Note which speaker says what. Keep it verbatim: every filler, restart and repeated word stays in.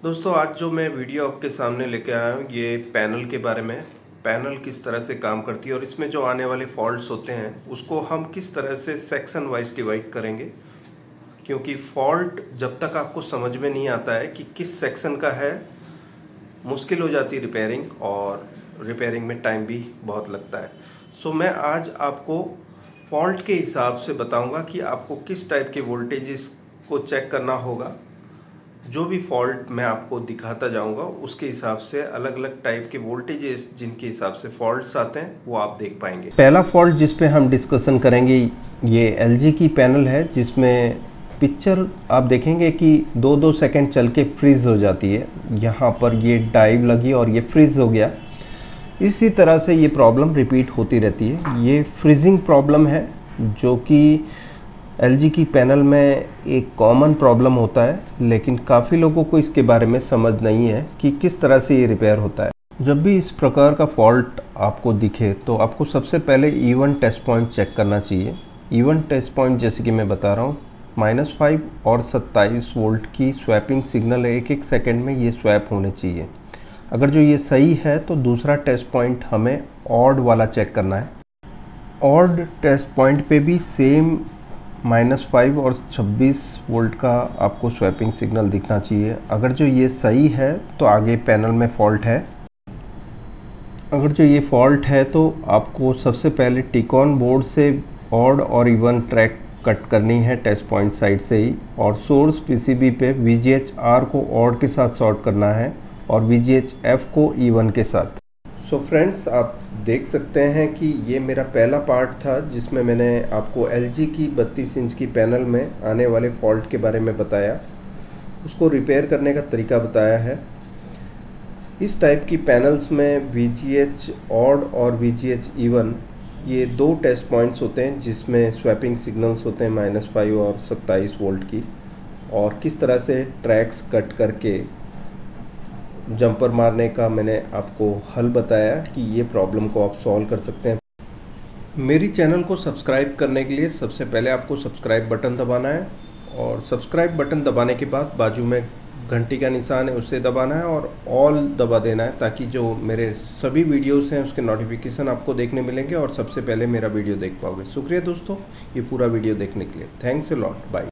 Speaker 1: दोस्तों आज जो मैं वीडियो आपके सामने लेके आया हूँ ये पैनल के बारे में। पैनल किस तरह से काम करती है और इसमें जो आने वाले फॉल्ट्स होते हैं उसको हम किस तरह से सेक्शन वाइज डिवाइड करेंगे, क्योंकि फॉल्ट जब तक आपको समझ में नहीं आता है कि किस सेक्शन का है मुश्किल हो जाती है रिपेयरिंग, और रिपेयरिंग में टाइम भी बहुत लगता है। सो मैं आज आपको फॉल्ट के हिसाब से बताऊंगा कि आपको किस टाइप के वोल्टेजेस को चेक करना होगा। जो भी फॉल्ट मैं आपको दिखाता जाऊंगा उसके हिसाब से अलग अलग टाइप के वोल्टेजेस जिनके हिसाब से फॉल्ट्स आते हैं वो आप देख पाएंगे। पहला फॉल्ट जिस पे हम डिस्कशन करेंगे ये एलजी की पैनल है, जिसमें पिक्चर आप देखेंगे कि दो दो सेकंड चल के फ्रीज हो जाती है। यहाँ पर ये डाइव लगी और ये फ्रीज हो गया। इसी तरह से ये प्रॉब्लम रिपीट होती रहती है। ये फ्रीजिंग प्रॉब्लम है जो कि एलजी की पैनल में एक कॉमन प्रॉब्लम होता है, लेकिन काफ़ी लोगों को इसके बारे में समझ नहीं है कि किस तरह से ये रिपेयर होता है। जब भी इस प्रकार का फॉल्ट आपको दिखे तो आपको सबसे पहले इवन टेस्ट पॉइंट चेक करना चाहिए। इवन टेस्ट पॉइंट जैसे कि मैं बता रहा हूँ माइनस फाइव और सत्ताईस वोल्ट की स्वैपिंग सिग्नल है, एक एक सेकेंड में ये स्वैप होने चाहिए। अगर जो ये सही है तो दूसरा टेस्ट पॉइंट हमें ऑड वाला चेक करना है। ऑड टेस्ट पॉइंट पे भी सेम माइनस फाइव और छब्बीस वोल्ट का आपको स्वैपिंग सिग्नल दिखना चाहिए। अगर जो ये सही है तो आगे पैनल में फॉल्ट है। अगर जो ये फॉल्ट है तो आपको सबसे पहले टिकॉन बोर्ड से ऑड और इवन ट्रैक कट करनी है टेस्ट पॉइंट साइड से ही, और सोर्स पीसीबी पे वीजीएच आर को ऑड के साथ सॉर्ट करना है और वीजीएच एफ को इवन के साथ। सो so फ्रेंड्स, आप देख सकते हैं कि ये मेरा पहला पार्ट था जिसमें मैंने आपको एलजी की बत्तीस इंच की पैनल में आने वाले फॉल्ट के बारे में बताया, उसको रिपेयर करने का तरीका बताया है। इस टाइप की पैनल्स में वीजीएच ऑड और वीजीएच इवन ये दो टेस्ट पॉइंट्स होते हैं जिसमें स्वैपिंग सिग्नल्स होते हैं माइनस फाइव और सत्ताईस वोल्ट की, और किस तरह से ट्रैक्स कट करके जंपर मारने का मैंने आपको हल बताया कि ये प्रॉब्लम को आप सॉल्व कर सकते हैं। मेरी चैनल को सब्सक्राइब करने के लिए सबसे पहले आपको सब्सक्राइब बटन दबाना है, और सब्सक्राइब बटन दबाने के बाद बाजू में घंटी का निशान है उसे दबाना है और ऑल दबा देना है, ताकि जो मेरे सभी वीडियोस हैं उसके नोटिफिकेशन आपको देखने मिलेंगे और सबसे पहले मेरा वीडियो देख पाओगे। शुक्रिया दोस्तों ये पूरा वीडियो देखने के लिए। Thanks a lot, bye.